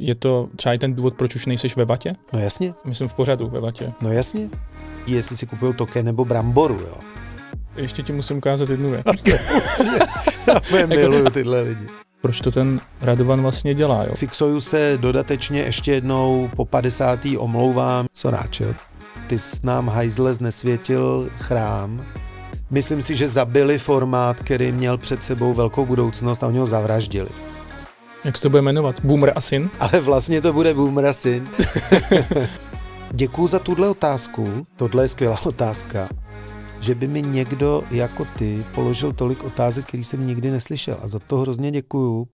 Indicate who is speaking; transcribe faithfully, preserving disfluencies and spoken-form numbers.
Speaker 1: Je to třeba i ten důvod, proč už nejseš ve vatě?
Speaker 2: No jasně.
Speaker 1: Myslím v pořadu ve vatě.
Speaker 2: No jasně. Jestli si kupují toké nebo bramboru, jo.
Speaker 1: Ještě ti musím ukázat jednu věc.
Speaker 2: Já miluju tyhle lidi.
Speaker 1: Proč to ten Radovan vlastně dělá, jo?
Speaker 2: Sixoju se dodatečně ještě jednou po padesátý omlouvám. Soráčo, ty jsi nám hajzle znesvětil chrám. Myslím si, že zabili formát, který měl před sebou velkou budoucnost a oni ho zavraždili.
Speaker 1: Jak se to bude jmenovat? Boomer a syn?
Speaker 2: Ale vlastně to bude Boomer a syn. Děkuju za tuhle otázku. Tohle je skvělá otázka. Že by mi někdo jako ty položil tolik otázek, který jsem nikdy neslyšel. A za to hrozně děkuju.